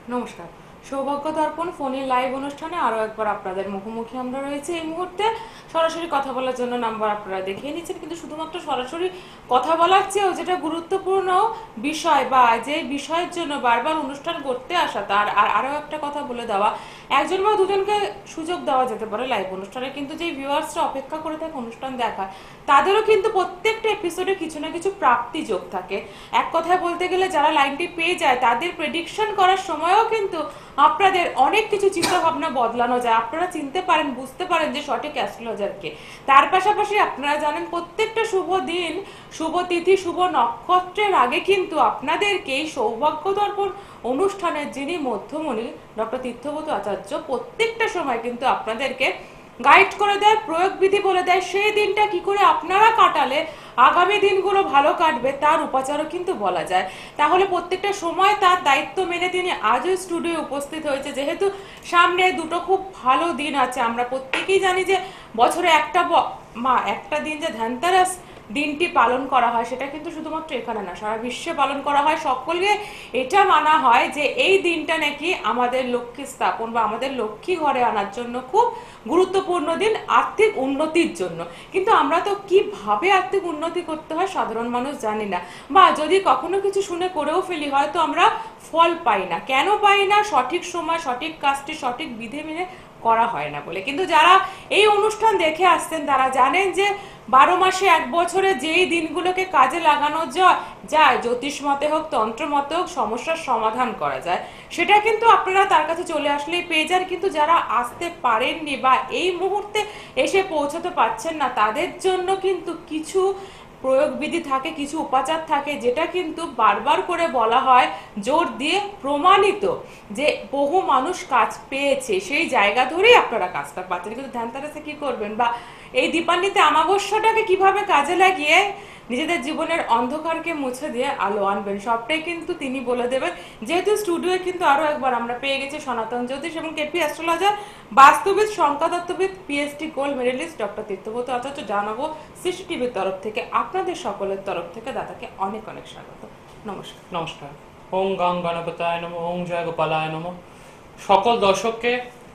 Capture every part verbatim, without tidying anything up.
নমস্কার। সৌভাগ্য দর্পণ ফোনের লাইভ অনুষ্ঠানে আরও একবার আপনাদের মুখোমুখি আমরা রয়েছে। এই মুহূর্তে সরাসরি কথা বলার জন্য নাম্বার আপনারা দেখিয়ে নিচ্ছেন, কিন্তু শুধুমাত্র সরাসরি কথা বলার চেয়েও যেটা গুরুত্বপূর্ণ বিষয় বা যে বিষয়ের জন্য বারবার অনুষ্ঠান করতে আসা, তার আর আরও একটা কথা বলে দেওয়া, একজন বা দুজনকে সুযোগ দেওয়া যেতে পারে লাইভ অনুষ্ঠানে, কিন্তু যেই ভিউয়ার্সরা অপেক্ষা করে থাকে অনুষ্ঠান দেখা, তাদেরও কিন্তু প্রত্যেকটা এপিসোডে কিছু না কিছু প্রাপ্তি যোগ থাকে। এক কথায় বলতে গেলে যারা লাইনটি পেয়ে যায় তাদের প্রেডিকশন করার সময়ও কিন্তু আপনাদের অনেক কিছু চিন্তা ভাবনা বদলানো যায়। আপনারা চিনতে পারেন, বুঝতে পারেন যে সঠিক অ্যাস্ট্রোলজারকে। তার পাশাপাশি আপনারা জানেন প্রত্যেকটা শুভ দিন, শুভ তিথি, শুভ নক্ষত্রের আগে কিন্তু আপনাদেরকে এই সৌভাগ্য দর্পণ অনুষ্ঠানের যিনি মধ্যমণি ডক্টর তীর্থব্রত আচার্য প্রত্যেকটা সময় কিন্তু আপনাদেরকে গাইড করে দেয়, প্রয়োগ বিধি বলে দেয়, সেই দিনটা কি করে আপনারা কাটালে আগামী দিনগুলো ভালো কাটবে তার উপাচারও কিন্তু বলা যায়। তাহলে প্রত্যেকটা সময় তার দায়িত্ব মেনে তিনি আজও স্টুডিও উপস্থিত হয়েছে। যেহেতু সামনে দুটো খুব ভালো দিন আছে, আমরা প্রত্যেকেই জানি যে বছরে একটা মা একটা দিন যে ধনতেরাস দিনটি পালন করা হয়, সেটা কিন্তু শুধুমাত্র এখানে না, সারা বিশ্বে পালন করা হয়। সকলকে এটা মানা হয় যে এই দিনটা নাকি আমাদের লক্ষ্মী স্থাপন বা আমাদের লক্ষ্মী ঘরে আনার জন্য খুব গুরুত্বপূর্ণ দিন, আর্থিক উন্নতির জন্য। কিন্তু আমরা তো কিভাবে আর্থিক উন্নতি করতে হয় সাধারণ মানুষ জানি না, বা যদি কখনো কিছু শুনে করেও ফেলি হয়তো আমরা ফল পাই না। কেন পাই না? সঠিক সময় সঠিক কাজটি সঠিক বিধি মেনে করা হয় না বলে। কিন্তু যারা এই অনুষ্ঠান দেখে আসছেন তারা জানেন যে বারো মাসে এক বছরে যেই দিনগুলোকে কাজে লাগানো যায়, জ্যোতিষ মতে হোক, তন্ত্র মতে হোক, সমস্যার সমাধান করা যায়, সেটা কিন্তু আপনারা তার কাছে চলে আসলেই পেয়ে যান। কিন্তু যারা আসতে পারেননি বা এই মুহূর্তে এসে পৌঁছতে পারছেন না, তাদের জন্য কিন্তু কিছু প্রয়োগ বিধি থাকে, কিছু উপাচার থাকে, যেটা কিন্তু বারবার করে বলা হয়, জোর দিয়ে প্রমাণিত যে বহু মানুষ কাজ পেয়েছে, সেই জায়গা ধরেই আপনারা কাজটা পাচ্ছেন। কিন্তু ধ্যানতারাসে কি করবেন বা এই দীপান্বিতে অমাবস্যাটাকে কিভাবে কাজে লাগিয়ে নিজেদের জীবনের অন্ধকারকে মুছে দিয়ে আলো আনবেন, সবটাই কিন্তু তিনি বলে দেবেন। যেহেতু স্টুডিওয়ে কিন্তু আরো একবার আমরা পেয়ে গেছি সনাতন জ্যোতিষ এবং কেপি অ্যাস্ট্রোলজার, বাস্তুবিদ, সংখ্যাতত্ত্ববিদ, PhD gold medallist doctor Tirthabrata Acharya জানাবো সৃষ্টি টিভির তরফ থেকে, আপনাদের সকলের তরফ থেকে দাদাকে অনেক অনেক স্বাগত। নমস্কার। নমস্কার। ওম গাং গণপতায় নমঃ, ওম জয় গোপালায় নমঃ। সকল দর্শককে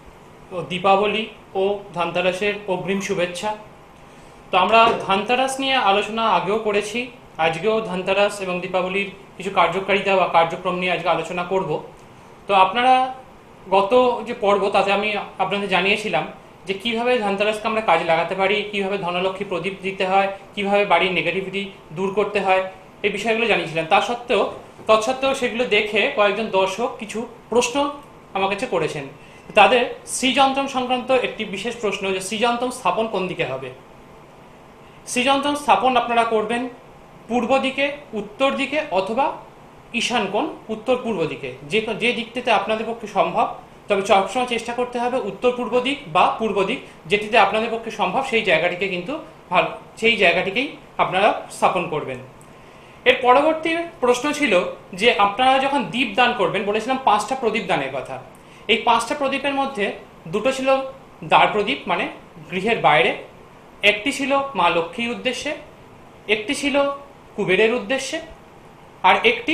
দীপাবলি ও ধানতেরাসের অগ্রিম শুভেচ্ছা। তো আমরা ধানতেরাস নিয়ে আলোচনা আগেও করেছি, আজকেও ধানতেরাস এবং দীপাবলির কিছু কার্যকারিতা বা কার্যক্রম নিয়ে আজকে আলোচনা করব। তো আপনারা গত যে পর্ব তাতে আমি আপনাদের জানিয়েছিলাম যে কিভাবে ধানতেরাসকে আমরা কাজে লাগাতে পারি, কিভাবে ধনলক্ষ্মী প্রদীপ দিতে হয়, কিভাবে বাড়ির নেগেটিভিটি দূর করতে হয়, এই বিষয়গুলো জানিয়েছিলেন। তা সত্ত্বেও তৎসত্ত্বেও সেগুলো দেখে কয়েকজন দর্শক কিছু প্রশ্ন আমার কাছে করেছেন। তাদের শ্রীযন্ত্রম সংক্রান্ত একটি বিশেষ প্রশ্ন, যে শ্রীযন্ত্রম স্থাপন কোন দিকে হবে। শ্রীযন্ত্রম স্থাপন আপনারা করবেন পূর্ব দিকে, উত্তর দিকে অথবা ঈশান কোণ, উত্তর পূর্ব দিকে, যে যে দিকটিতে আপনাদের পক্ষে সম্ভব। তবে সবসময় চেষ্টা করতে হবে উত্তর পূর্ব দিক বা পূর্ব দিক, যেটিতে আপনাদের পক্ষে সম্ভব সেই জায়গাটিকে কিন্তু ভালো সেই জায়গাটিকেই আপনারা স্থাপন করবেন। এর পরবর্তী প্রশ্ন ছিল যে আপনারা যখন দীপ দান করবেন, বলেছিলাম পাঁচটা প্রদীপ দানের কথা। এই পাঁচটা প্রদীপের মধ্যে দুটো ছিল দ্বার প্রদীপ, মানে গৃহের বাইরে, একটি ছিল মা লক্ষ্মীর উদ্দেশ্যে, একটি ছিল কুবেরের উদ্দেশ্যে, আর একটি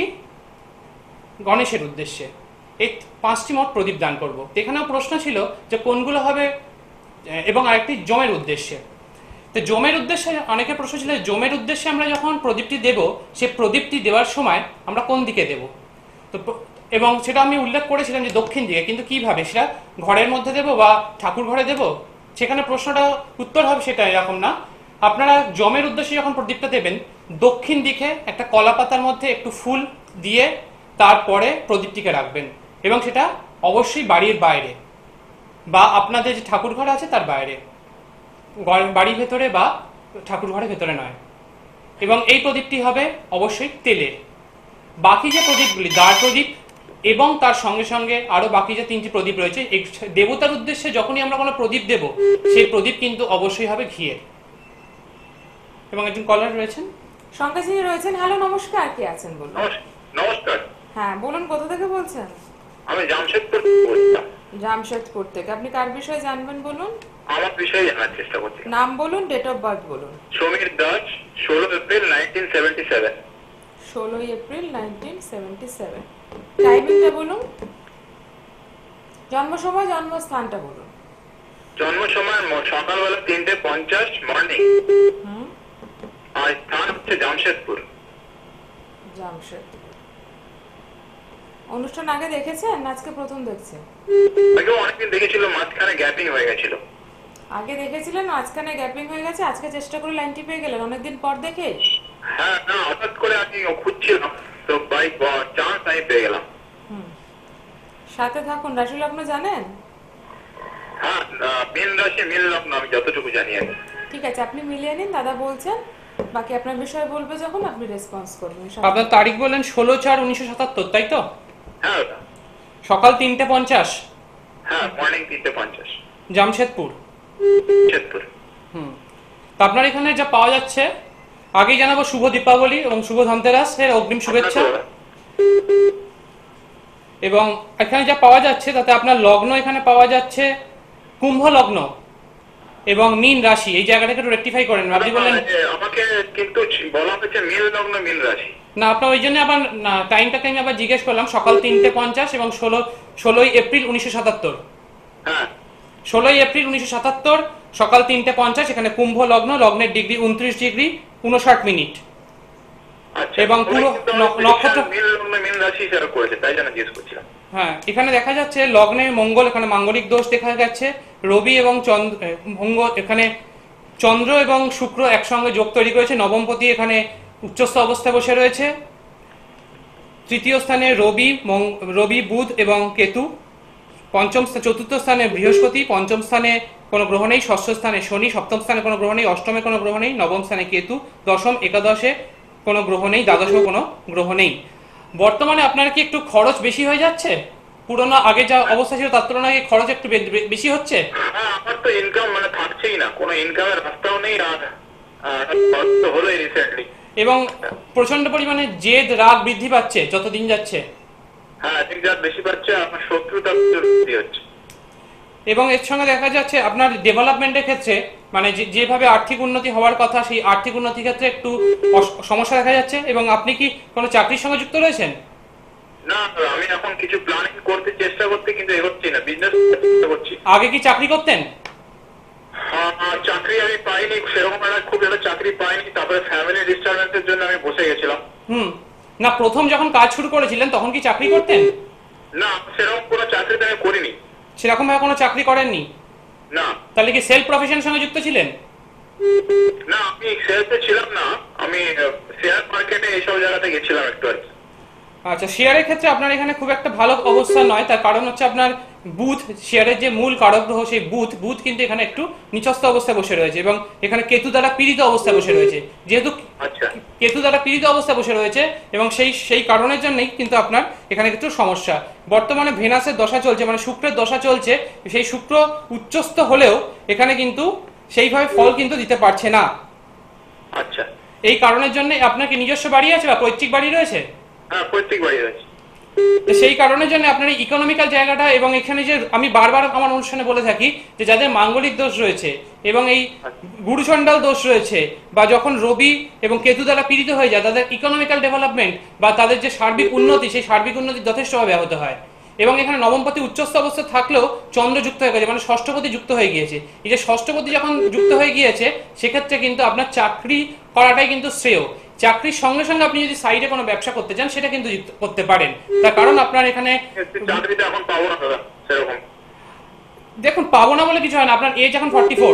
গণেশের উদ্দেশ্যে। এই পাঁচটি মোট প্রদীপ দান করব। এখানেও প্রশ্ন ছিল যে কোনগুলো হবে, এবং আরেকটি জমের উদ্দেশ্যে। তো জমের উদ্দেশ্যে অনেকে প্রশ্ন ছিল, জমের উদ্দেশ্যে আমরা যখন প্রদীপটি দেব, সে প্রদীপটি দেওয়ার সময় আমরা কোন দিকে দেব। তো এবং সেটা আমি উল্লেখ করেছিলাম যে দক্ষিণ দিকে, কিন্তু কিভাবে, সেটা ঘরের মধ্যে দেব বা ঠাকুর ঘরে দেব, সেখানে প্রশ্নটা উত্তর হবে সেটা এরকম না। আপনারা জমের উদ্দেশ্যে যখন প্রদীপটা দেবেন, দক্ষিণ দিকে একটা কলা পাতার মধ্যে একটু ফুল দিয়ে তারপরে প্রদীপটিকে রাখবেন, এবং সেটা অবশ্যই বাড়ির বাইরে বা আপনাদের যে ঠাকুর ঘর আছে তার বাইরে, বাড়ির ভেতরে বা ঠাকুর ঘরের ভেতরে নয়। এবং এই প্রদীপটি হবে অবশ্যই তেলের। বাকি যে প্রদীপগুলি, দ্বার প্রদীপ এবং তার সঙ্গে সঙ্গে আরো বাকি যে তিনটি প্রদীপ রয়েছে, দেবতার উদ্দেশ্যে যখনই আমরা কোনো প্রদীপ দেব, সেই প্রদীপ কিন্তু অবশ্যই হবে ঘিয়ের। এবং একজন কলার রয়েছেন, শঙ্কাশিনী রয়েছেন। হ্যালো, নমস্কার, কে আছেন বলুন। নমস্কার। হ্যাঁ বলুন, কোথা থেকে বলছেন? আমি জামশেদপুর থেকে বলছিলাম। জামশেদপুর থেকে। আপনি কার বিষয়ে জানবেন বলুন? আমার বিষয়ে জানার চেষ্টা করছি। নাম বলুন, ডেট অফ বার্থ বলুন। সমীর দাস, ষোলো এপ্রিল নাইনটিন সেভেন্টি সেভেন। ষোলোই এপ্রিল নাইনটিন সেভেন্টি সেভেন। টাইমিংটা বলুন। জন্ম সময় জন্মস্থানটা বলুন। জন্ম সময় ম- সকালবেলা তিনটে পঞ্চাশ মর্নিং, হুম, আর স্থান হচ্ছে জামশেদপুর। জামশেদপুর। অনুষ্ঠান আগে দেখেছেন না আজকে প্রথম দেখছেন? আগেও অনেকদিন দেখেছিল, মাঝখানে গ্যাপিং হয়ে গেছিল। আগে দেখেছিলেন, আজকানে গ্যাপিং হয়ে গেছে, আজকে চেষ্টা করে লাইনটি পেয়ে গেলেন অনেকদিন পর দেখে? হ্যাঁ, না হঠাৎ করে আমি খুঁজছিলাম তো বাই চান্স আমি পেয়ে গেলাম। হুম, সাথে থাকুন। রাশি লগ্ন জানেন? হ্যাঁ, আহ, মীন রাশি মীন লগ্ন আমি যতটুকু জানি আমি। ঠিক আছে, আপনি মিলিয়ে নিন, দাদা বলছেন, বাকি আপনার বিষয়ে বলবে যখন আপনি রেসপন্স করবেন। আপনার তারিখ বললেন ষোলো চার উনিশশো সাতাত্তর, তাই তো? হ্যাঁ ওটা। সকাল তিনটে পঞ্চাশ, হ্যাঁ, মর্নিং তিনটে পঞ্চাশ, জামশেদপুর। জামশেদপুর। হুম, তো আপনার এখানে যা পাওয়া যাচ্ছে, আগেই জানাবো শুভ দীপাবলি এবং শুভ ধনতেরাস এর অগ্রিম শুভেচ্ছা। এবং এখানে যা পাওয়া যাচ্ছে তাতে আপনার লগ্ন এখানে পাওয়া যাচ্ছে কুম্ভ লগ্ন এবং মীন রাশি। এই জায়গাটাকে একটু রেকটিফাই করেন। আপনি বললেন আমাকে কিন্তু বলা হয়েছে মীন লগ্ন মীন রাশি। না, আপনার ওই জন্য আবার টাইমটাকে আমি আবার জিজ্ঞেস করলাম। সকাল তিনটে পঞ্চাশ এবং ষোলো ষোলোই এপ্রিল উনিশশো সাতাত্তর। হ্যাঁ, ষোলোই এপ্রিল উনিশশো সাতাত্তর সকাল তিনটে পঞ্চাশ, এখানে কুম্ভ লগ্ন, লগ্নের ডিগ্রি উনত্রিশ ডিগ্রি উনষাট মিনিট। আচ্ছা। এবং পুরো ন- নক্ষত্র মীন লগ্ন মীন রাশি যারা করেছে তাই জন্য জিজ্ঞেস করছিলাম। হ্যাঁ, এখানে দেখা যাচ্ছে লগ্নে মঙ্গল, এখানে মাঙ্গলিক দোষ দেখা যাচ্ছে। রবি এবং চন্দ্র মঙ্গল, এখানে চন্দ্র এবং শুক্র একসঙ্গে যোগ তৈরি করেছে। নবমপতি এখানে উচ্চস্থ অবস্থায় বসে রয়েছে। তৃতীয় স্থানে রবি মং- রবি বুধ এবং কেতু। পঞ্চম স্থা- চতুর্থ স্থানে বৃহস্পতি। পঞ্চম স্থানে কোনো গ্রহ নেই। ষষ্ঠ স্থানে শনি। সপ্তম স্থানে কোনো গ্রহ নেই। অষ্টমে কোনো গ্রহ নেই। নবম স্থানে কেতু। দশম একাদশে কোনো গ্রহ নেই। দ্বাদশেও কোনো গ্রহ নেই। বর্তমানে আপনার কি একটু খরচ বেশি হয়ে যাচ্ছে? পুরোনো আগে যা অবস্থা ছিল তার তুলনায় কি খরচ একটু বে- বে- বেশি হচ্ছে? হ্যাঁ, আমার তো ইনকাম মানে থাকছেই না, কোনো ইনকামের রাস্তাও নেই। আর আহ, খরচ তো হলোই রিসেন্টলি। এবং প্রচন্ড পরিমাণে জেদ রাগ বৃদ্ধি পাচ্ছে যত দিন যাচ্ছে। হ্যাঁ, ঠিক যা বেশি পাচ্ছে, আমার শত্রুতা বৃদ্ধি হচ্ছে। এবং এর সঙ্গে দেখা যাচ্ছে আপনার ডেভেলপমেন্টের ক্ষেত্রে মানে যে- যেভাবে আর্থিক উন্নতি হওয়ার কথা সেই আর্থিক উন্নতির ক্ষেত্রে একটু অস- সমস্যা দেখা যাচ্ছে। এবং আপনি কি কোনো চাকরির সঙ্গে যুক্ত রয়েছেন? না, আমি এখন কিছু প্ল্যানিং করতে চেষ্টা করতে কিন্তু এগোচ্ছি না, বিজনেস চেষ্টা করছি। আগে কি চাকরি করতেন? হ্যাঁ, চাকরি আমি পাইনি সেরকম, একটা খুব একটা চাকরি পাইনি। তারপরে ফ্যামিলি ডিস্টারবেন্সের জন্য আমি বসে গেছিলাম। হুম, না প্রথম যখন কাজ শুরু করেছিলেন তখন কি চাকরি করতেন? না, সেরকম কোনো চাকরি তো আমি করিনি। সেরকম ভাবে কোনো চাকরি করেননি? না তাহলে কি সেলফ প্রফেশনের সঙ্গে যুক্ত ছিলেন? না, আমি সেলসে ছিলাম না, আমি শেয়ার মার্কেটে এইসব জায়গাতে গেছিলাম একটু আর কি। আচ্ছা, শেয়ারের ক্ষেত্রে আপনার এখানে খুব একটা ভালো অবস্থা নয়। তার কারণ হচ্ছে আপনার বুধ, শেয়ারের যে মূল কারক গ্রহ সেই বুধ বুধ কিন্তু এখানে একটু নিচস্থ অবস্থায় বসে রয়েছে এবং এখানে কেতু দ্বারা পীড়িত অবস্থায় বসে রয়েছে। যেহেতু আচ্ছা, কেতু দ্বারা পীড়িত অবস্থায় বসে রয়েছে এবং সেই সেই কারণের জন্যই কিন্তু আপনার এখানে একটু সমস্যা। বর্তমানে ভেনাসের দশা চলছে, মানে শুক্রের দশা চলছে। সেই শুক্র উচ্চস্থ হলেও এখানে কিন্তু সেইভাবে ফল কিন্তু দিতে পারছে না। আচ্ছা। এই কারণের জন্য আপনার কি নিজস্ব বাড়ি আছে বা পৈতৃক বাড়ি রয়েছে? হ্যাঁ, প্রত্যেক বাড়ি রয়েছে। তো সেই কারণের জন্য আপনার এই ইকোনমিক্যাল জায়গাটা এবং এখানে যে আমি বারবার আমার অনুষ্ঠানে বলে থাকি যে যাদের মাঙ্গলিক দোষ রয়েছে এবং এই গুরুচণ্ডাল দোষ রয়েছে বা যখন রবি এবং কেতু দ্বারা পীড়িত হয়ে যায় তাদের ইকোনমিক্যাল ডেভেলপমেন্ট বা তাদের যে সার্বিক উন্নতি সেই সার্বিক উন্নতি যথেষ্টভাবে ব্যাহত হয়। এবং এখানে নবমপতি উচ্চস্থ অবস্থা থাকলেও চন্দ্র যুক্ত হয়ে গেছে, মানে ষষ্ঠপতি যুক্ত হয়ে গিয়েছে। এই যে ষষ্ঠপতি যখন যুক্ত হয়ে গিয়েছে সেক্ষেত্রে কিন্তু আপনার চাকরি করাটাই কিন্তু শ্রেয়। চাকরির সঙ্গে সঙ্গে আপনি যদি সাইডে কোনো ব্যবসা করতে চান সেটা কিন্তু যুক্ত করতে পারেন। তার কারণ আপনার এখানে চাকরিতে এখন পাবো না দাদা সেরকম। দেখুন, পাবো না বলে কিছু হয় না। আপনার এজ এখন ফর্টি ফোর।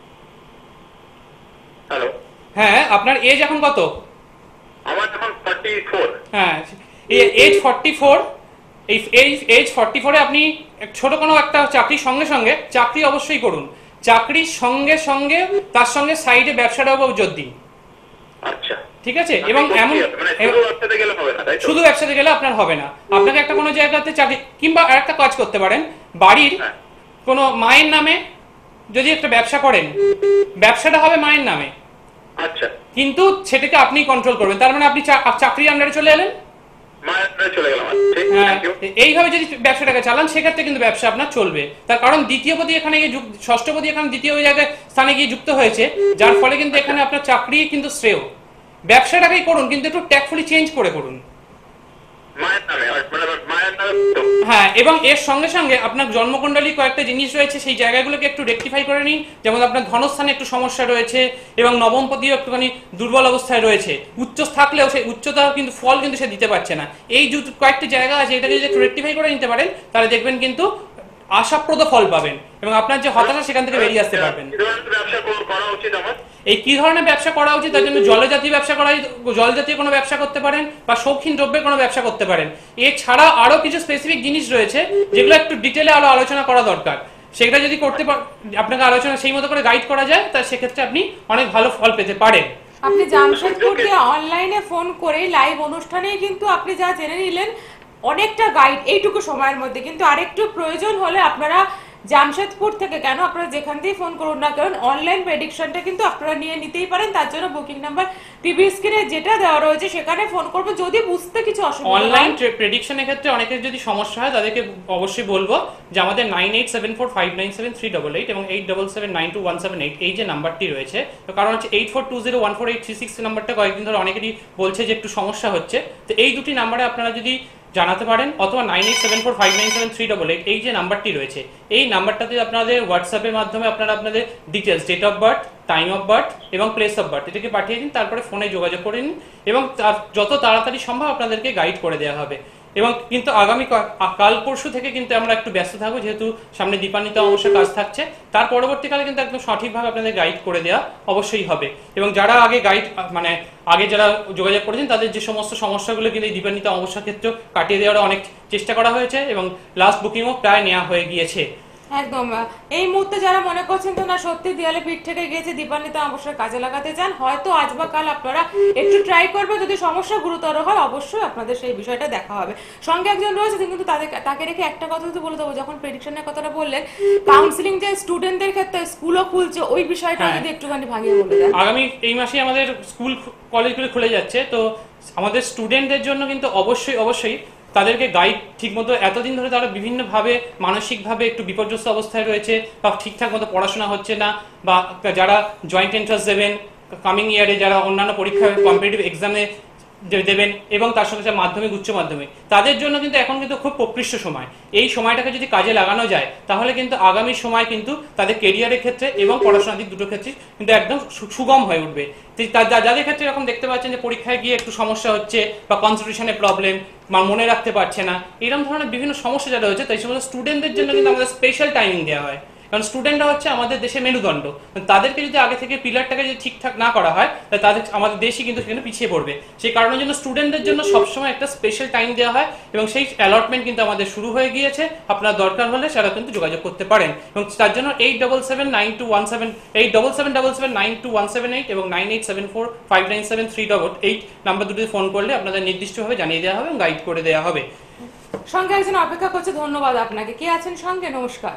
হ্যালো, হ্যাঁ, আপনার এজ এখন কত? আমার এখন ফর্টি ফোর। হ্যাঁ, এজ ফর্টি ফোর। এই এজ ফর্টি ফোরে আপনি ছোট কোনো একটা চাকরির সঙ্গে সঙ্গে চাকরি অবশ্যই করুন। চাকরির সঙ্গে সঙ্গে তার সঙ্গে সাইডে ব্যবসাটাও জোর দিন। আচ্ছা, ঠিক আছে? এবং এমন শুধু ব্যবসাতে গেলে আপনার হবে না। আপনাকে একটা কোনো জায়গাতে চাকরি কিংবা আরেকটা কাজ করতে পারেন, বাড়ির কোনো মায়ের নামে যদি একটা ব্যবসা করেন, ব্যবসাটা হবে মায়ের নামে। আচ্ছা, কিন্তু সেটাকে আপনি কন্ট্রোল করবেন। তার মানে আপনি চাকরির আন্ডারে চলে এলেন। চলে গেলাম। এইভাবে যদি ব্যবসাটাকে চালান সেক্ষেত্রে কিন্তু ব্যবসা আপনার চলবে। তার কারণ দ্বিতীয়পতি এখানে গিয়ে ষষ্ঠপতি এখানে দ্বিতীয় জায়গায় স্থানে গিয়ে যুক্ত হয়েছে, যার ফলে কিন্তু এখানে আপনার চাকরি কিন্তু শ্রেয়। ব্যবসাটাকেই করুন কিন্তু একটু ট্যাক্টফুলি চেঞ্জ করে করুন। মায়ের নামে, মানে মায়ের নামে তো। হ্যাঁ, এবং এর সঙ্গে সঙ্গে আপনার জন্মকুণ্ডলী কয়েকটা জিনিস রয়েছে, সেই জায়গাগুলোকে একটু রেকটিফাই করে নিন। যেমন আপনার ধনস্থানে একটু সমস্যা রয়েছে এবং নবমপতিও একটুখানি দুর্বল অবস্থায় রয়েছে। উচ্চ থাকলেও সেই উচ্চতা কিন্তু ফল কিন্তু সে দিতে পারছে না। এই যে কয়েকটি জায়গা আছে, এটাকে যদি একটু রেকটিফাই করে নিতে পারেন, তাহলে দেখবেন কিন্তু আশাপ্রদ ফল পাবেন এবং আপনার যে হতাশা সেখান থেকে বেরিয়ে আসতে পারবেন। কি ধরনের ব্যবসা কর- করা উচিত আমার? এই কি ধরনের ব্যবসা করা উচিত, তার জন্য জল জাতীয় ব্যবসা করা, জল জাতীয় কোনো ব্যবসা করতে পারেন বা শৌখিন দ্রব্যের কোনো ব্যবসা করতে পারেন। এছাড়া আরো কিছু স্পেসিফিক জিনিস রয়েছে যেগুলো একটু ডিটেলে আরো আলোচনা করা দরকার। সেটা যদি করতে পার আপনাকে আলোচনা সেই মতো করে গাইড করা যায়, তা সেক্ষেত্রে আপনি অনেক ভালো ফল পেতে পারেন। আপনি জামশেদপুর দিয়ে অনলাইনে ফোন করে লাইভ অনুষ্ঠানেই কিন্তু আপনি যা জেনে নিলেন অনেকটা গাইড এইটুকু সময়ের মধ্যে। কিন্তু আরেকটু প্রয়োজন হলে আপনারা জামশেদপুর থেকে কেন, আপনারা যেখান থেকে ফোন করুন না কারণ অনলাইন প্রেডিকশনটা কিন্তু আপনারা নিয়ে নিতেই পারেন। তার জন্য বুকিং নাম্বার টিভি স্ক্রিনে যেটা দেওয়া রয়েছে সেখানে ফোন করবো। যদি বুঝতে কিছু অসুবিধা অনলাইন প্রেডিকশনের ক্ষেত্রে অনেকের যদি সমস্যা হয় তাদেরকে অবশ্যই বলবো যে আমাদের nine eight seven four five nine seven three double eight এবং eight double seven nine two one seven eight এই যে নাম্বারটি রয়েছে, তো কারণ হচ্ছে eight four two zero one four eight three six নাম্বারটা কয়েকদিন ধরে অনেকেরই বলছে যে একটু সমস্যা হচ্ছে। তো এই দুটি নাম্বারে আপনারা যদি জানাতে পারেন, অথবা nine eight seven four five nine seven three double eight এই যে নাম্বারটি রয়েছে, এই নাম্বারটাতে আপনাদের হোয়াটসঅ্যাপের মাধ্যমে আপনারা আপনাদের details, date of birth, time of birth এবং প্লেস অফ বার্থ এটাকে পাঠিয়ে দিন। তারপরে ফোনে যোগাযোগ করে নিন এবং যত তাড়াতাড়ি সম্ভব আপনাদেরকে গাইড করে দেওয়া হবে। এবং কিন্তু আগামী কাল পরশু থেকে কিন্তু আমরা একটু ব্যস্ত থাকবো, যেহেতু সামনে দীপান্বিত অবশ্যই কাজ থাকছে। তার পরবর্তীকালে কিন্তু একদম সঠিকভাবে আপনাদের গাইড করে দেওয়া অবশ্যই হবে। এবং যারা আগে গাইড মানে আগে যারা যোগাযোগ করেছেন তাদের যে সমস্ত সমস্যাগুলো কিন্তু এই দীপান্বিত অবস্যার ক্ষেত্রে কাটিয়ে দেওয়ার অনেক চেষ্টা করা হয়েছে এবং লাস্ট বুকিংও প্রায় নেওয়া হয়ে গিয়েছে। একদম। এই মুহূর্তে যারা মনে করছেন তো না সত্যি দেয়ালে পিঠ থেকে গিয়েছে, দীপান্বিত অবশ্যই কাজে লাগাতে চান, হয়তো আজ বা কাল আপনারা একটু ট্রাই করবে। যদি সমস্যা গুরুতর হয় অবশ্যই আপনাদের সেই বিষয়টা দেখা হবে। সঙ্গে একজন রয়েছে কিন্তু তাদের তাকে রেখে একটা কথা যদি বলে দেবো, যখন প্রেডিকশনের কথাটা বললেন, কাউন্সিলিং যে স্টুডেন্টদের ক্ষেত্রে স্কুলও খুলছে, ওই বিষয়টা যদি একটুখানি ভাঙিয়ে বলে দেন। আগামী এই মাসে আমাদের স্কুল কলেজগুলো খুলে যাচ্ছে, তো আমাদের স্টুডেন্টদের জন্য কিন্তু অবশ্যই অবশ্যই তাদেরকে গাইড ঠিকমতো, এতদিন ধরে তারা বিভিন্নভাবে মানসিকভাবে একটু বিপর্যস্ত অবস্থায় রয়েছে বা ঠিকঠাক মতো পড়াশোনা হচ্ছে না, বা যারা জয়েন্ট এন্ট্রান্স দেবেন কামিং ইয়ারে, যারা অন্যান্য পরীক্ষা কম্পিটিটিভ এক্সামে দেবেন এবং তার সঙ্গে সাথে মাধ্যমিক উচ্চ মাধ্যমিক, তাদের জন্য কিন্তু এখন কিন্তু খুব প্রকৃষ্ট সময়। এই সময়টাকে যদি কাজে লাগানো যায় তাহলে কিন্তু আগামী সময় কিন্তু তাদের কেরিয়ারের ক্ষেত্রে এবং পড়াশোনার দিক দুটো ক্ষেত্রে কিন্তু একদম সুগম হয়ে উঠবে। যাদের ক্ষেত্রে এরকম দেখতে পাচ্ছেন যে পরীক্ষায় গিয়ে একটু সমস্যা হচ্ছে বা কনসেন্ট্রেশনের প্রবলেম বা মনে রাখতে পারছে না, এরকম ধরনের বিভিন্ন সমস্যা যারা হচ্ছে, তাই সমস্ত স্টুডেন্টদের জন্য কিন্তু আমাদের স্পেশাল টাইমিং দেওয়া হয়। কারণ স্টুডেন্টরা হচ্ছে আমাদের দেশের মেরুদণ্ড, তাদেরকে যদি আগে থেকে পিলারটাকে যদি ঠিকঠাক না করা হয় তাহলে তাদের আমাদের দেশই কিন্তু সেখানে পিছিয়ে পড়বে। সেই কারণের জন্য স্টুডেন্টদের জন্য সবসময় একটা স্পেশাল টাইম দেওয়া হয় এবং সেই অ্যালটমেন্ট কিন্তু আমাদের শুরু হয়ে গিয়েছে। আপনার দরকার হলে সেটা কিন্তু যোগাযোগ করতে পারেন এবং তার জন্য eight double seven nine two one seven eight double seven double seven nine two one seven eight এবং nine eight seven four five nine seven three double eight number দুটোতে ফোন করলে আপনাদের নির্দিষ্টভাবে জানিয়ে দেওয়া হবে এবং গাইড করে দেওয়া হবে। সঙ্গে একজন অপেক্ষা করছে, ধন্যবাদ আপনাকে। কে আছেন সঙ্গে? নমস্কার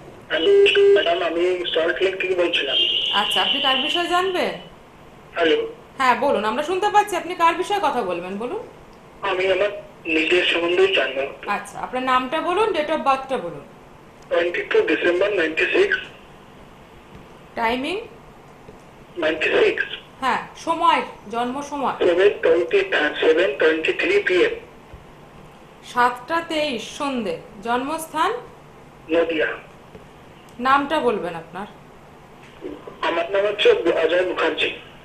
ম্যাডাম, আমি সল্ট লেক থেকে বলছিলাম। আচ্ছা, আপনি কার বিষয়ে জানবেন? হ্যালো, হ্যাঁ বলুন, আমরা শুনতে পাচ্ছি। আপনি কার বিষয়ে কথা বলবেন বলুন। আমি আমার নিজের সম্বন্ধে জানবো। আচ্ছা, আপনার নামটা বলুন, ডেট অফ বার্থটা বলুন। Twenty two December ninety six. Timing? Ninety six. হ্যাঁ, সময়, জন্ম সময়? Seven twenty seven twenty three PM. সাতটা তেইশ সন্ধে। জন্মস্থান? নদিয়া। নামটা বলবেন আপনার। আমার নাম হচ্ছে অজয় মুখার্জি।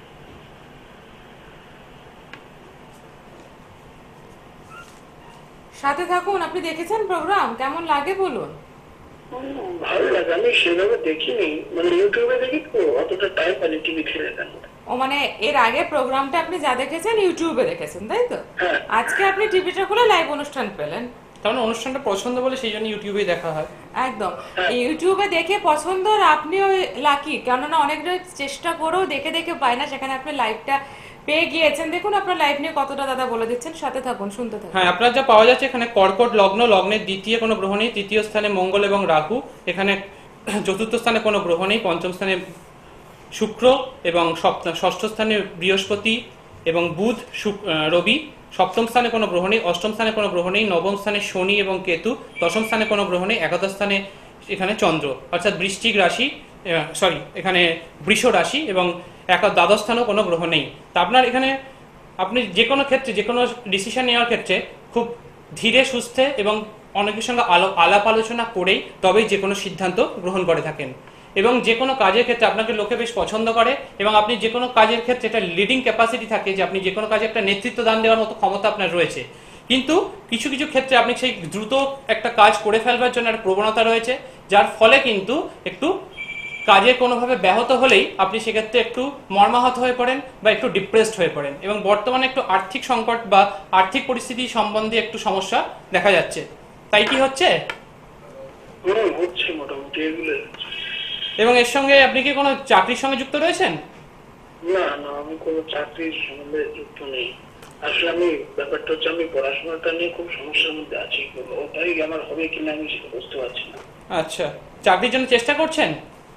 সাথে থাকুন। আপনি দেখেছেন প্রোগ্রাম? কেমন লাগে বলুন। ভালো লাগে, আমি সেভাবে দেখিনি, মানে ইউটিউবে দেখি তো, অতটা টাইম পাইনি টিভি খেলে দেন। ও মানে এর আগে প্রোগ্রামটা আপনি যা দেখেছেন ইউটিউবে দেখেছেন, তাই তো? হ্যাঁ। আজকে আপনি টিভিটা খুলে লাইভ অনুষ্ঠান পেলেন। কারণ অনুষ্ঠানটা পছন্দ বলে সেই জন্য ইউটিউবে দেখা হয়। একদম, ইউটিউবে দেখে পছন্দ, আর আপনিও লাকি, কেননা অনেকটা চেষ্টা করেও দেখে দেখে পায় না, সেখানে আপনি লাইভটা পেয়ে গিয়েছেন। দেখুন আপনার লাইভ নিয়ে কতটা দাদা বলে দিচ্ছেন, সাথে থাকুন, শুনতে থাকুন। হ্যাঁ, আপনার যা পাওয়া যাচ্ছে এখানে কর্কট লগ্ন, লগ্নের দ্বিতীয় কোনো গ্রহ নেই, তৃতীয় স্থানে মঙ্গল এবং রাহু, এখানে চতুর্থ স্থানে কোনো গ্রহ নেই, পঞ্চম স্থানে শুক্র এবং সপ্তম ষষ্ঠ স্থানে বৃহস্পতি এবং বুধ, রবি, সপ্তম স্থানে কোনো গ্রহ নেই, অষ্টম স্থানে কোনো গ্রহ নেই, নবম স্থানে শনি এবং কেতু, দশম স্থানে কোনো গ্রহ নেই, একাদশ স্থানে এখানে চন্দ্র, অর্থাৎ বৃশ্চিক রাশি, সরি এখানে বৃষ রাশি এবং এক দ্বাদশ স্থানেও কোনো গ্রহ নেই। তা আপনার এখানে আপনি যে কোনো ক্ষেত্রে যে কোনো ডিসিশন নেওয়ার ক্ষেত্রে খুব ধীরে সুস্থে এবং অনেকের সঙ্গে আলো আলাপ আলোচনা করেই তবেই যে কোনো সিদ্ধান্ত গ্রহণ করে থাকেন। এবং যে কোনো কাজের ক্ষেত্রে আপনাকে লোকে বেশ পছন্দ করে এবং আপনি যে কোনো কাজের ক্ষেত্রে একটা লিডিং ক্যাপাসিটি থাকে যে আপনি যে কোনো কাজে একটা নেতৃত্ব দান দেওয়ার মতো ক্ষমতা আপনার রয়েছে। কিন্তু কিছু কিছু ক্ষেত্রে আপনি সেই দ্রুত একটা কাজ করে ফেলবার জন্য একটা প্রবণতা রয়েছে, যার ফলে কিন্তু একটু কাজে কোনোভাবে ব্যাহত হলেই আপনি সেক্ষেত্রে একটু মর্মাহত হয়ে পড়েন বা একটু ডিপ্রেসড হয়ে পড়েন এবং বর্তমানে একটু আর্থিক সংকট বা আর্থিক পরিস্থিতি সম্বন্ধে একটু সমস্যা দেখা যাচ্ছে। তাই কি হচ্ছে? হুম, হচ্ছে মোটামুটি এগুলো। এবং এর সঙ্গে আপনি কি কোনো চাকরির সঙ্গে যুক্ত রয়েছেন? না না, আমি কোনো চাকরির সঙ্গে যুক্ত নেই। আসলে আমি ব্যাপারটা হচ্ছে আমি পড়াশোনাটা নিয়ে খুব সমস্যার মধ্যে আছি, ওটাই আমার হবে কিনা আমি সেটা বুঝতে পারছি না। আচ্ছা, চাকরির জন্য চেষ্টা করছেন?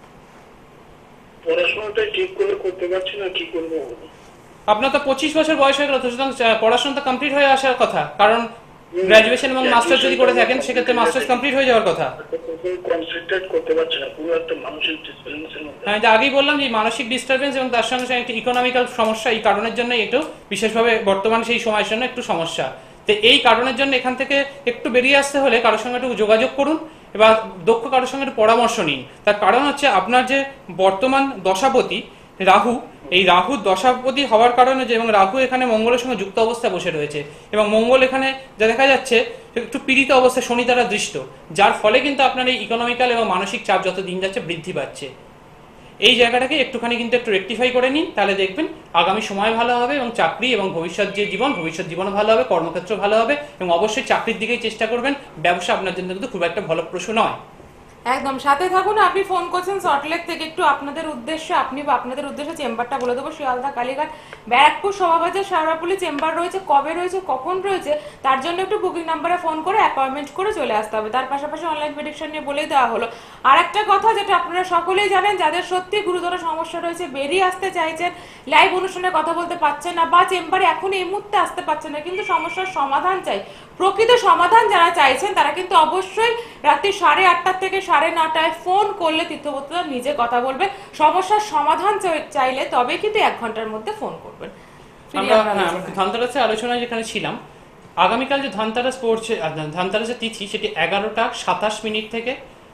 পড়াশোনাটা ঠিক করে করতে পারছি না, কি করবো? আপনার তো পঁচিশ বছর বয়স হয়ে গেল, তো সুতরাং পড়াশোনা তো কমপ্লিট হয়ে আসার কথা, কারণ গ্রাজুয়েশন এবং মাস্টার্স যদি করে থাকেন সেক্ষেত্রে মাস্টার্স কমপ্লিট হয়ে যাওয়ার কথা। কনসেন্ট্রেট করতে পারছি না, পুরো একটা মানসিক ডিসব্যালেন্সের মধ্যে। আমি আগেই বললাম যে মানসিক ডিস্টারবেন্স এবং তার সঙ্গে সঙ্গে একটি ইকোনমিক্যাল সমস্যা, এই কারণের জন্য একটু বিশেষভাবে বর্তমান সেই সময়ের জন্য একটু সমস্যা। তো এই কারণের জন্য এখান থেকে একটু বেরিয়ে আসতে হলে কারোর সঙ্গে একটু যোগাযোগ করুন এবার দক্ষ কারোর সঙ্গে একটু পরামর্শ নিন। তার কারণ হচ্ছে আপনার যে বর্তমান দশাপতি রাহু, এই রাহু দশাপতি হওয়ার কারণে যে এবং রাহু এখানে মঙ্গলের সঙ্গে যুক্ত অবস্থায় বসে রয়েছে এবং মঙ্গল এখানে যা দেখা যাচ্ছে একটু পীড়িত অবস্থায় শনি দ্বারা দৃষ্ট, যার ফলে কিন্তু আপনার এই ইকোনমিক্যাল এবং মানসিক চাপ যত দিন যাচ্ছে বৃদ্ধি পাচ্ছে। এই জায়গাটাকে একটুখানি কিন্তু একটু রেকটিফাই করে নিন, তাহলে দেখবেন আগামী সময় ভালো হবে এবং চাকরি এবং ভবিষ্যৎ যে জীবন ভবিষ্যৎ জীবনও ভালো হবে, কর্মক্ষেত্র ভালো হবে এবং অবশ্যই চাকরির দিকেই চেষ্টা করবেন। ব্যবসা আপনার জন্য কিন্তু খুব একটা ভালো প্রশ্ন নয়। একদম সাথে থাকুন। আপনি ফোন করছেন সল্টলেক থেকে, একটু আপনাদের উদ্দেশ্যে আপনি বা আপনাদের উদ্দেশ্যে চেম্বারটা বলে দেবো। শিয়ালদা, কালীঘাট, ব্যারাকপুর, শোভাবাজার, শেওড়াফুলি চেম্বার রয়েছে। কবে রয়েছে, কখন রয়েছে, তার জন্য একটু বুকিং নাম্বারে ফোন করে অ্যাপয়েন্টমেন্ট করে চলে আসতে হবে। তার পাশাপাশি অনলাইন প্রেডিকশন নিয়ে বলেই দেওয়া হলো। আর একটা কথা যেটা আপনারা সকলেই জানেন, যাদের সত্যি গুরুতর সমস্যা রয়েছে, বেরিয়ে আসতে চাইছেন, লাইভ অনুষ্ঠানে কথা বলতে পারছেন না বা চেম্বারে এখন এই মুহূর্তে আসতে পারছেন না, কিন্তু সমস্যার সমাধান চাই, প্রকৃত সমাধান যারা চাইছেন তারা কিন্তু অবশ্যই রাত্রি সাড়ে আটটা থেকে সাড়ে নটায় ফোন করলে তীর্থবর্তীরা নিজে কথা বলবে। সমস্যার সমাধান চাইলে তবে কিন্তু এক ঘন্টার মধ্যে ফোন করবেন। আমরা হ্যাঁ ধনতেরাসের আলোচনায় যেখানে ছিলাম, আগামীকাল যে ধনতেরাস পড়ছে, ধনতেরাসের তিথি সেটি এগারোটা সাতাশ মিনিট থেকে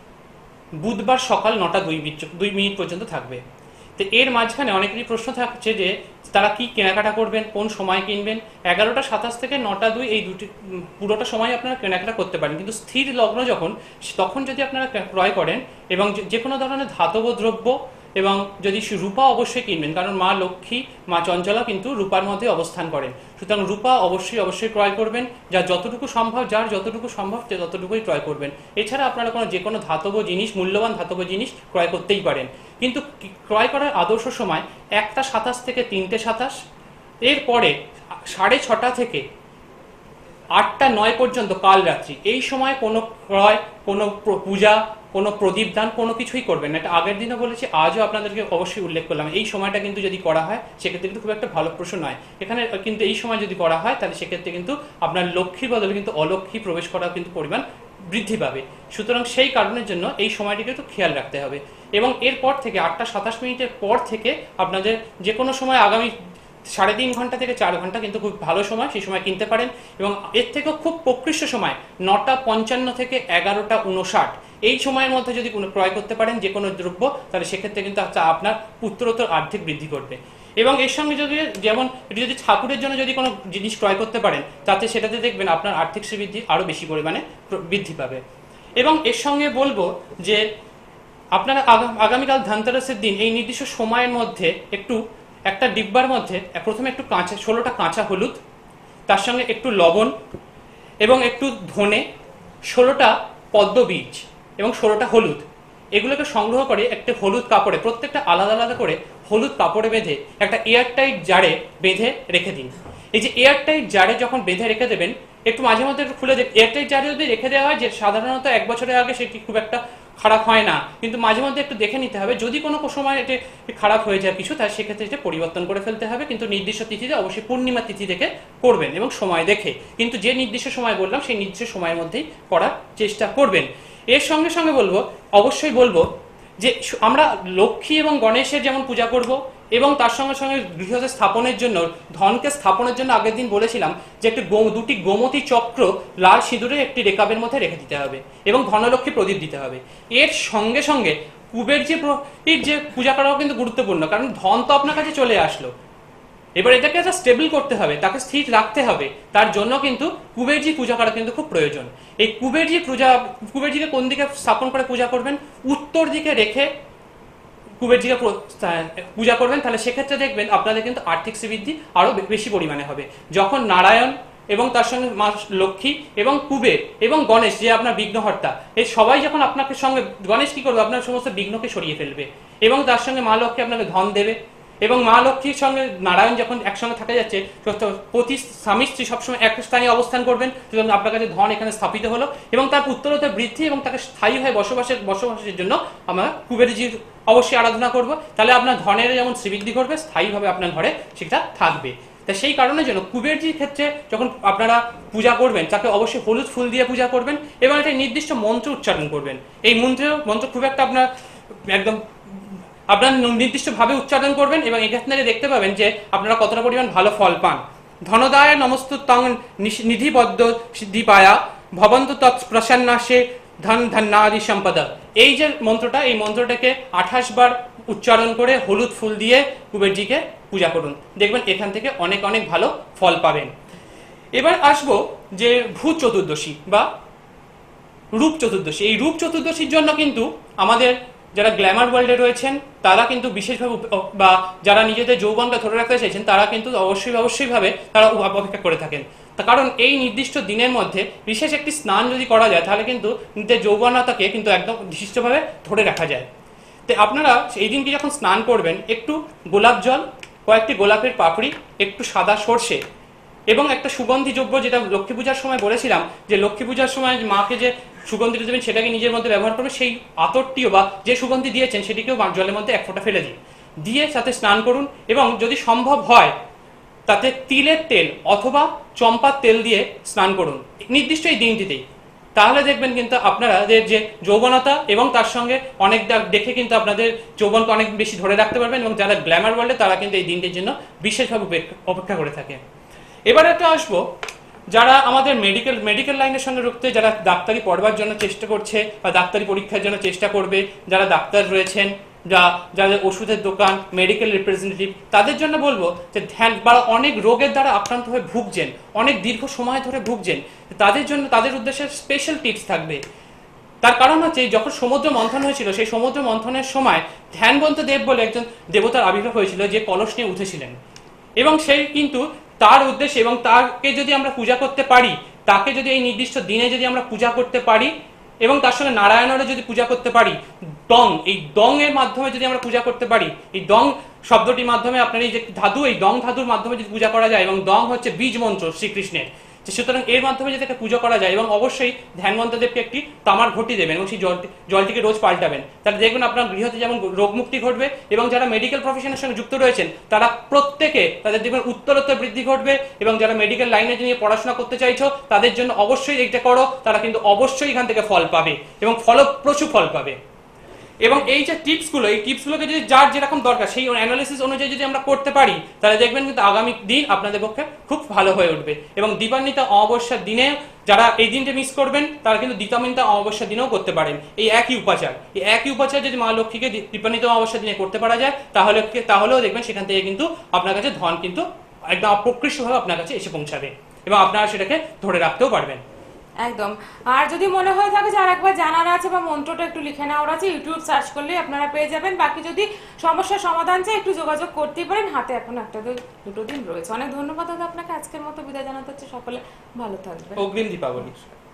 বুধবার সকাল নটা দুই মিনিট দুই মিনিট পর্যন্ত থাকবে। তো এর মাঝখানে অনেকেরই প্রশ্ন থাকছে যে তারা কি কেনাকাটা করবেন, কোন সময় কিনবেন। এগারোটা সাতাশ থেকে নটা দুই এই দুটি পুরোটা সময় আপনারা কেনাকাটা করতে পারেন, কিন্তু স্থির লগ্ন যখন তখন যদি আপনারা ক্রয় করেন এবং যে কোনো ধরনের ধাতব দ্রব্য এবং যদি রূপা অবশ্যই কিনবেন, কারণ মা লক্ষ্মী মা চঞ্চলা কিন্তু রূপার মধ্যে অবস্থান করেন। সুতরাং রূপা অবশ্যই অবশ্যই ক্রয় করবেন, যা যতটুকু সম্ভব যার যতটুকু সম্ভব ততটুকুই ক্রয় করবেন। এছাড়া আপনারা কোনো যে কোনো ধাতব জিনিস, মূল্যবান ধাতব জিনিস ক্রয় করতেই পারেন, কিন্তু ক্রয় করার আদর্শ সময় একটা সাতাশ থেকে তিনটে সাতাশ, এরপরে সাড়ে ছটা থেকে আটটা নয় পর্যন্ত কাল রাত্রি, এই সময় কোনো ক্রয়, কোনো পূজা, কোনো প্রদীপ দান কোনো কিছুই করবেন না। এটা আগের দিনও বলেছি, আজও আপনাদেরকে অবশ্যই উল্লেখ করলাম। এই সময়টা কিন্তু যদি করা হয় সেক্ষেত্রে কিন্তু খুব একটা ভালো প্রশ্ন নয় এখানে, কিন্তু এই সময় যদি করা হয় তাহলে সেক্ষেত্রে কিন্তু আপনার লক্ষ্মীর বদলে কিন্তু অলক্ষ্মী প্রবেশ করার কিন্তু পরিমাণ বৃদ্ধি পাবে। সুতরাং সেই কারণের জন্য এই সময়টিকে একটু খেয়াল রাখতে হবে। এবং এরপর থেকে আটটা সাতাশ মিনিটের পর থেকে আপনাদের যে কোনো সময় আগামী সাড়ে তিন ঘন্টা থেকে চার ঘন্টা কিন্তু খুব ভালো সময়, সেই সময় কিনতে পারেন। এবং এর থেকেও খুব প্রকৃষ্ট সময় নটা পঞ্চান্ন থেকে এগারোটা উনষাট, এই সময়ের মধ্যে যদি কোনো ক্রয় করতে পারেন যে কোনো দ্রব্য, তাহলে সেক্ষেত্রে কিন্তু আপনার পুত্রোত্তর আর্থিক বৃদ্ধি করবে। এবং এর সঙ্গে যদি যেমন এটি যদি ঠাকুরের জন্য যদি কোনো জিনিস ক্রয় করতে পারেন, তাতে সেটাতে দেখবেন আপনার আর্থিক শ্রীবৃদ্ধি আরও বেশি পরিমাণে বৃদ্ধি পাবে। এবং এর সঙ্গে বলবো যে আপনারা আগামীকাল ধনতেরাসের দিন এই নির্দিষ্ট সময়ের মধ্যে একটু একটা ডিব্বার মধ্যে প্রথমে একটু কাঁচা ষোলোটা কাঁচা হলুদ, তার সঙ্গে একটু লবণ এবং একটু ধনে, ষোলোটা পদ্ম বীজ এবং ষোলোটা হলুদ, এগুলোকে সংগ্রহ করে একটা হলুদ কাপড়ে, প্রত্যেকটা আলাদা আলাদা করে হলুদ কাপড়ে বেঁধে একটা এয়ারটাইট জারে বেঁধে রেখে দিন। এই যে এয়ারটাইট জারে যখন বেঁধে রেখে দেবেন, একটু মাঝে মধ্যে একটু খুলে দেবেন। এয়ারটাইট জারে যদি রেখে দেওয়া হয়, যে সাধারণত এক বছরের আগে সেটি খুব একটা খারাপ হয় না, কিন্তু মাঝে মধ্যে একটু দেখে নিতে হবে, যদি কোনো সময় এটি খারাপ হয়ে যায় কিছু, তার সেক্ষেত্রে এটা পরিবর্তন করে ফেলতে হবে। কিন্তু নির্দিষ্ট তিথিতে অবশ্যই পূর্ণিমা তিথি দেখে করবেন এবং সময় দেখে, কিন্তু যে নির্দিষ্ট সময় বললাম সেই নির্দিষ্ট সময়ের মধ্যেই করার চেষ্টা করবেন। এর সঙ্গে সঙ্গে বলবো, অবশ্যই বলবো যে আমরা লক্ষ্মী এবং গণেশের যেমন পূজা করব এবং তার সঙ্গে সঙ্গে গৃহস্থ স্থাপনের জন্য, ধনকে স্থাপনের জন্য আগের দিন বলেছিলাম যে একটি গো দুটি গোমতী চক্র লাল সিঁদুরে একটি রেকাবের মধ্যে রেখে দিতে হবে এবং ধনলক্ষ্মী প্রদীপ দিতে হবে। এর সঙ্গে সঙ্গে কুবের যে যে পূজা করাও কিন্তু গুরুত্বপূর্ণ, কারণ ধন তো আপনার কাছে চলে আসলো, এবার এটাকে একটা স্টেবল করতে হবে, তাকে স্থির রাখতে হবে। তার জন্য কিন্তু কুবেরজি পূজা করা কিন্তু খুব প্রয়োজন। এই কুবেরজি পূজা, কুবেরজিকে কোন দিকে স্থাপন করে পূজা করবেন? উত্তর দিকে রেখে কুবেরজিকে পূজা করবেন, তাহলে সেক্ষেত্রে দেখবেন আপনাদের কিন্তু আর্থিক শ্রীবৃদ্ধি আরো বেশি পরিমাণে হবে। যখন নারায়ণ এবং তার সঙ্গে মা লক্ষ্মী এবং কুবের এবং গণেশ যে আপনার বিঘ্নহর্তা, এই সবাই যখন আপনাকে সঙ্গে, গণেশ কি করবে? আপনার সমস্ত বিঘ্নকে সরিয়ে ফেলবে এবং তার সঙ্গে মা লক্ষ্মী আপনাকে ধন দেবে। এবং মা লক্ষ্মীর সঙ্গে নারায়ণ যখন একসঙ্গে থাকা যাচ্ছে, প্রতি স্বামী স্ত্রী সবসময় এক স্থানে অবস্থান করবেন, সুতরাং আপনার কাছে ধন এখানে স্থাপিত হলো এবং তার উত্তরোত্তর বৃদ্ধি এবং তাকে স্থায়ীভাবে বসবাসের বসবাসের জন্য আমরা কুবেরজির অবশ্যই আরাধনা করব। তাহলে আপনার ধনের যেমন শ্রীবৃদ্ধি করবে, স্থায়ীভাবে আপনার ঘরে সেটা থাকবে। তা সেই কারণের জন্য কুবেরজির ক্ষেত্রে যখন আপনারা পূজা করবেন, তাকে অবশ্যই হলুদ ফুল দিয়ে পূজা করবেন এবং একটা নির্দিষ্ট মন্ত্র উচ্চারণ করবেন। এই মন্ত্র মন্ত্র খুব একটা আপনার একদম আপনার নির্দিষ্টভাবে উচ্চারণ করবেন এবং এখানে দেখতে পাবেন যে আপনারা কতটা পরিমাণ ভালো ফল পান। ধনদায় নমস্তুতং নিধিবদ্ধ সিদ্ধিপায়া ভবন্ত তৎপ্রসন্নাসে ধন ধন্যাদি সম্পদা। এই যে মন্ত্রটা, এই মন্ত্রটাকে আঠাশ বার উচ্চারণ করে হলুদ ফুল দিয়ে কুবেরজিকে পূজা করুন, দেখবেন এখান থেকে অনেক অনেক ভালো ফল পাবেন। এবার আসবো যে ভূত চতুর্দশী বা রূপ চতুর্দশী। এই রূপ চতুর্দশীর জন্য কিন্তু আমাদের যারা গ্ল্যামার ওয়ার্ল্ডে রয়েছেন তারা কিন্তু বিশেষভাবে, বা যারা নিজেদের যৌবনকে ধরে রাখতে চাইছেন তারা কিন্তু অবশ্যই অবশ্যই ভাবে তারা অপেক্ষা করে থাকেন। তার কারণ এই নির্দিষ্ট দিনের মধ্যে বিশেষ একটি স্নান যদি করা যায়, তাহলে কিন্তু নিজের যৌবনতাকে কিন্তু একদম বিশিষ্টভাবে ধরে রাখা যায়। তো আপনারা এই দিনকে যখন স্নান করবেন, একটু গোলাপ জল, কয়েকটি গোলাপের পাপড়ি, একটু সাদা সর্ষে এবং একটা সুগন্ধি দ্রব্য, যেটা লক্ষ্মী পূজার সময় বলেছিলাম যে লক্ষ্মী পূজার সময় মাকে যে সুগন্ধিটা দেবেন সেটাকে নিজের মধ্যে ব্যবহার করবেন, সেই আতরটিও বা যে সুগন্ধি দিয়েছেন সেটিকেও জলের মধ্যে এক ফোঁটা ফেলে দিন, দিয়ে সাথে স্নান করুন এবং যদি সম্ভব হয় তাতে তিলের তেল অথবা চম্পার তেল দিয়ে স্নান করুন নির্দিষ্ট এই দিনটিতেই। তাহলে দেখবেন কিন্তু আপনাদের যে যৌবনতা এবং তার সঙ্গে অনেক দেখে কিন্তু আপনাদের যৌবনকে অনেক বেশি ধরে রাখতে পারবেন এবং যারা গ্ল্যামার ওয়ার্ল্ডে তারা কিন্তু এই দিনটির জন্য বিশেষভাবে অপেক্ষা করে থাকে। এবার একটা আসবো যারা আমাদের মেডিকেল মেডিকেল লাইনের সঙ্গে যুক্ত, যারা ডাক্তারি পড়বার জন্য চেষ্টা করছে বা ডাক্তারি পরীক্ষার জন্য চেষ্টা করবে, যারা ডাক্তার রয়েছেন, যা যাদের ওষুধের দোকান, মেডিকেল রিপ্রেজেন্টেটিভ, তাদের জন্য বলবো যে ধ্যান বা অনেক রোগের দ্বারা আক্রান্ত হয়ে ভুগছেন, অনেক দীর্ঘ সময় ধরে ভুগছেন, তাদের জন্য তাদের উদ্দেশ্যে স্পেশাল টিপস থাকবে। তার কারণ হচ্ছে যখন সমুদ্র মন্থন হয়েছিল, সেই সমুদ্র মন্থনের সময় ধ্যানবন্ত দেব বলে একজন দেবতার আবির্ভাব হয়েছিল যে কলস নিয়ে উঠেছিলেন এবং সেই কিন্তু তার উদ্দেশ্যে এবং তাকে যদি আমরা পূজা করতে পারি, তাকে যদি এই নির্দিষ্ট দিনে যদি আমরা পূজা করতে পারি এবং তার সঙ্গে নারায়ণেরও যদি পূজা করতে পারি, দং, এই দং এর মাধ্যমে যদি আমরা পূজা করতে পারি, এই দং শব্দটির মাধ্যমে আপনার এই যে ধাতু, এই দং ধাতুর মাধ্যমে যদি পূজা করা যায় এবং দং হচ্ছে বীজ মন্ত্র শ্রীকৃষ্ণের, সুতরাং এর মাধ্যমে যদি তাকে পুজো করা যায় এবং অবশ্যই ধ্যানবন্তদেবকে একটি তামার ঘটি দেবেন এবং সেই জল জলটিকে রোজ পাল্টাবেন, তাহলে দেখবেন আপনার গৃহতে যেমন রোগমুক্তি ঘটবে এবং যারা মেডিকেল প্রফেশনের সঙ্গে যুক্ত রয়েছেন তারা প্রত্যেকে তাদের দেখবেন উত্তরোত্তর বৃদ্ধি ঘটবে এবং যারা মেডিকেল লাইনে নিয়ে পড়াশোনা করতে চাইছো তাদের জন্য অবশ্যই এইটা করো, তারা কিন্তু অবশ্যই এখান থেকে ফল পাবে এবং ফল প্রচুর ফল পাবে। এবং এই যে টিপসগুলো, এই টিপসগুলোকে যদি যার যেরকম দরকার সেই অ্যানালিসিস অনুযায়ী যদি আমরা করতে পারি, তাহলে দেখবেন কিন্তু আগামী দিন আপনাদের পক্ষে খুব ভালো হয়ে উঠবে। এবং দীপান্বিতা অমাবস্যার দিনে যারা এই দিনটা মিস করবেন তারা কিন্তু দীপান্বিতা অমাবস্যার দিনেও করতে পারেন এই একই উপাচার। এই একই উপাচার যদি মা লক্ষ্মীকে দীপান্বিতা অমাবস্যার দিনে করতে পারা যায়, তাহলে তাহলেও দেখবেন সেখান থেকে কিন্তু আপনার কাছে ধন কিন্তু একদম অপ্রকৃষ্টভাবে আপনার কাছে এসে পৌঁছাবে এবং আপনারা সেটাকে ধরে রাখতেও পারবেন। একদম। আর যদি মনে হয়ে থাকে যে আর একবার জানার আছে বা মন্ত্রটা একটু লিখে নেওয়ার আছে, ইউটিউব সার্চ করলে আপনারা পেয়ে যাবেন। বাকি যদি সমস্যার সমাধান চাই একটু যোগাযোগ করতেই পারেন, হাতে এখন একটা দুটো দিন রয়েছে। অনেক ধন্যবাদ দাদা আপনাকে, আজকের মতো বিদায় জানাতে হচ্ছে। সকলে ভালো থাকবেন। অগ্রিম দীপাবলি।